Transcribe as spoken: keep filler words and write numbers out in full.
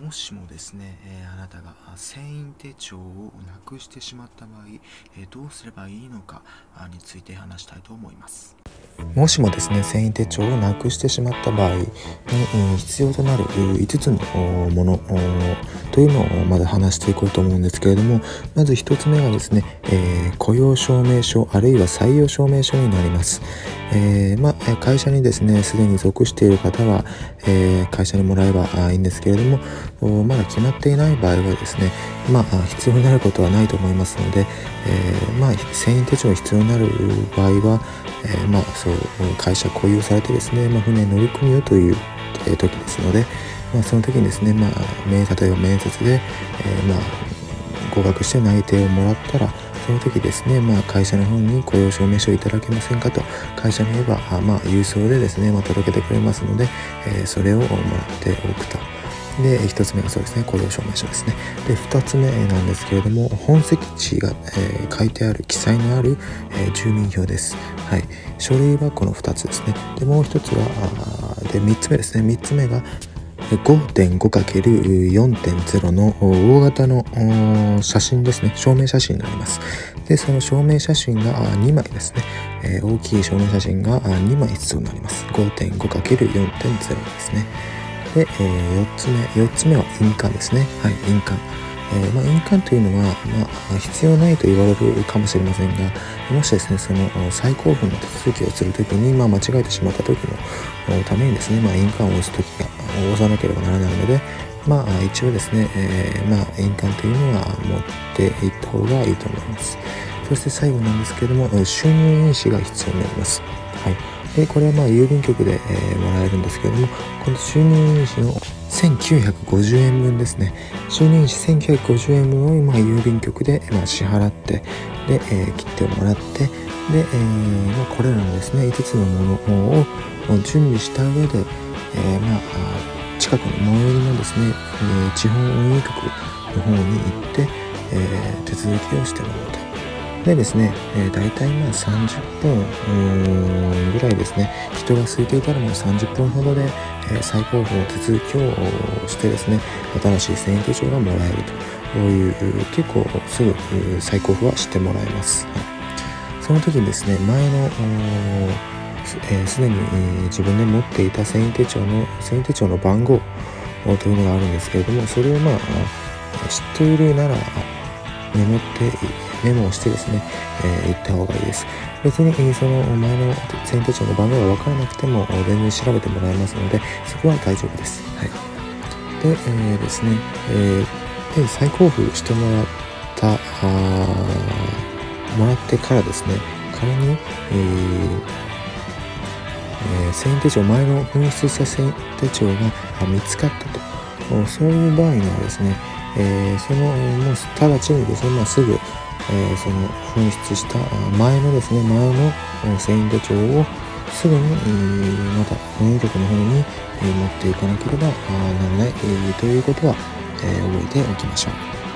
もしもですね、えーあなたが船員手帳をなくしてしまった場合、えーどうすればいいのかあについて話したいと思います。もしもですね、船員手帳をなくしてしまった場合に必要となるいつつのものというのをまだ話していこうと思うんですけれども、まずひとつめがですね、えー雇用証明書あるいは採用証明書になります。えーまあ、会社にですねすでに属している方は、えー会社にもらえばいいんですけれども、おまだ決まっていない場合はですね、まあ、必要になることはないと思いますので、えーまあ、船員手帳が必要になる場合は、えーまあ、そう会社固有されてですね、まあ、船に乗り込みよという、えー時ですので、まあ、その時にですね、まあ、面例えば面接で、えーまあ、合格して内定をもらったら、その時ですね、まあ、会社の方に雇用証明書をいただけませんかと会社に言えば、あまあ、郵送でですね、まあ、届けてくれますので、えーそれをもらっておくと。で、ひとつめがそうですね、雇用証明書ですね。で、ふたつめなんですけれども、本籍地が、えー書いてある、記載のある、えー住民票です。はい。書類はこのふたつですね。で、もうひとつは、あーで、みっつめですね。みっつめが、ごてんごかけるよんてんゼロ の大型のお写真ですね。証明写真になります。で、その証明写真があにまいですね。えー大きい証明写真があにまい必要になります。ごてんごかけるよんてんゼロ ですね。で、えーよっつめ。よっつめは印鑑ですね。はい、印鑑。えーまあ、印鑑というのは、まあ、必要ないと言われるかもしれませんが、もしですね、その再交付の手続きをするときに、まあ、間違えてしまったときのためにですね、まあ、印鑑を押すときが、押さなければならないので、まあ、一応ですね、えーまあ、印鑑というのは持っていった方がいいと思います。そして最後なんですけれども、収入印紙が必要になります。はい。で、これはまあ郵便局で、えーもらえるんですけれども、この収入印紙のせんきゅうひゃくごじゅうえんぶんですね。収入印紙せんきゅうひゃくごじゅうえんぶんをまあ郵便局でまあ支払って、で、えー切ってもらって、で、えーまあ、これらのですね、いつつのものを準備した上で、えーまあ、近くの最寄りのですね、えー地方運輸局の方に行って、えー手続きをしてもらうと。でですね、えー、大体まあさんじゅっぷんうーんぐらいですね、人が空いていたらもうさんじゅっぷんほどで、えー再交付の手続きをしてですね、新しい船員手帳がもらえるという、結構すぐ再交付はしてもらえます。はい、その時にですね、前のすで、えー、に、えー自分で持っていた船員手帳の船員手帳の番号というのがあるんですけれども、それをまあ知っているならメモってメモをしてですね、えー、行った方がいいです。別にその前の船員手帳の番号が分からなくても全然調べてもらえますので、そこは大丈夫です。はい。で、えー、ですね、えー、で再交付してもらったあもらってからですね、仮に、えーえー、船員手帳前の紛失した船員手帳が見つかったと、そういう場合にはですね、えー、そのもう直ちにですね、まあ、すぐ、えー、その紛失した前のですね前の船員手帳をすぐに、えー、また運輸局の方に、えー、持っていかなければならない、えー、ということは、えー、覚えておきましょう。